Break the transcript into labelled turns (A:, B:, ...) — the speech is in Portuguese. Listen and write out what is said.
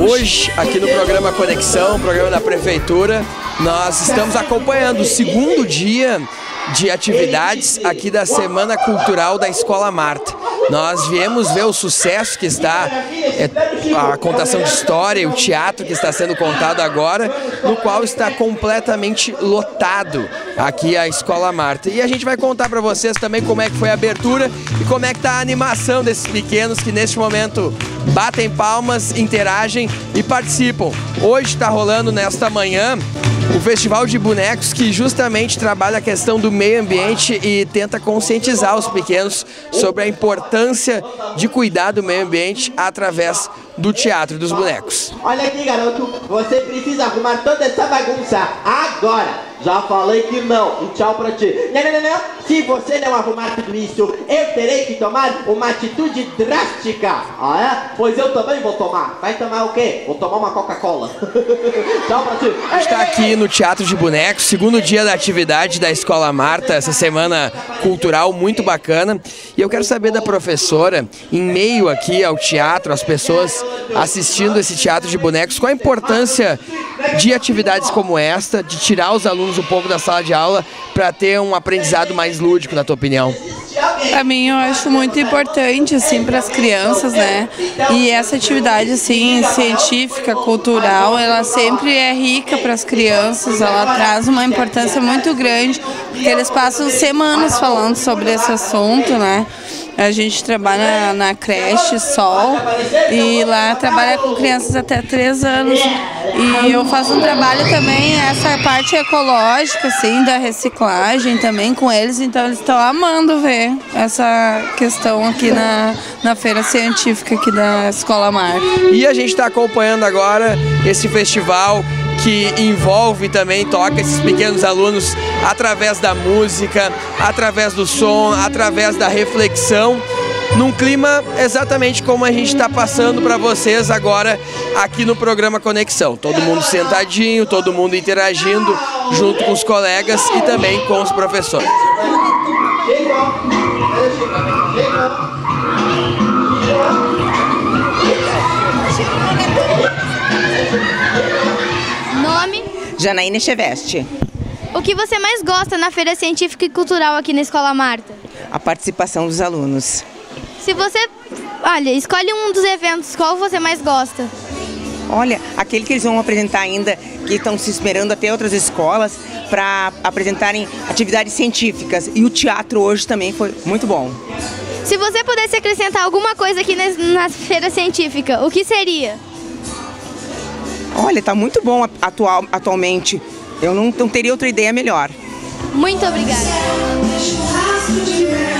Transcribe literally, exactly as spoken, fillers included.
A: Hoje, aqui no programa Conexão, programa da Prefeitura, nós estamos acompanhando o segundo dia de atividades aqui da Semana Cultural da Escola Marta. Nós viemos ver o sucesso que está, é, a contação de história e o teatro que está sendo contado agora, no qual está completamente lotado aqui a Escola Marta. E a gente vai contar para vocês também como é que foi a abertura e como é que está a animação desses pequenos que neste momento batem palmas, interagem e participam. Hoje está rolando nesta manhã o Festival de Bonecos, que justamente trabalha a questão do meio ambiente e tenta conscientizar os pequenos sobre a importância de cuidar do meio ambiente através do teatro dos bonecos.
B: Olha aqui, garoto, você precisa arrumar toda essa bagunça agora. Já falei que não, e tchau pra ti. Não, não, não, não. Se você não arrumar tudo isso, eu terei que tomar uma atitude drástica. Ah, é? Pois eu também vou tomar. Vai tomar o quê? Vou tomar uma Coca-Cola. Tchau pra ti.
A: A gente está aqui no Teatro de Bonecos, segundo dia da atividade da Escola Marta, essa semana cultural muito bacana. E eu quero saber da professora, em meio aqui ao teatro, as pessoas assistindo esse teatro de bonecos, qual a importância de atividades como esta, de tirar os alunos um pouco da sala de aula para ter um aprendizado mais lúdico, na tua opinião?
C: Para mim, eu acho muito importante, assim, para as crianças, né? E essa atividade, assim, científica, cultural, ela sempre é rica para as crianças, ela traz uma importância muito grande, porque eles passam semanas falando sobre esse assunto, né? A gente trabalha na creche Sol e lá trabalha com crianças até três anos. E eu faço um trabalho também, essa parte ecológica, assim, da reciclagem também com eles, então eles estão amando ver essa questão aqui na, na feira científica aqui da Escola Marta.
A: E a gente está acompanhando agora esse festival que envolve também, toca esses pequenos alunos através da música, através do som, através da reflexão, num clima exatamente como a gente está passando para vocês agora aqui no programa Conexão. Todo mundo sentadinho, todo mundo interagindo junto com os colegas e também com os professores.
D: Nome?
E: Janaína Cheveste.
D: O que você mais gosta na Feira Científica e Cultural aqui na Escola Marta?
E: A participação dos alunos.
D: Se você, olha, escolhe um dos eventos, qual você mais gosta?
E: Olha, aquele que eles vão apresentar ainda, que estão se esperando até outras escolas para apresentarem atividades científicas. E o teatro hoje também foi muito bom.
D: Se você pudesse acrescentar alguma coisa aqui na, na Feira Científica, o que seria?
E: Olha, está muito bom atual, atualmente. Eu não, não teria outra ideia melhor.
D: Muito obrigada.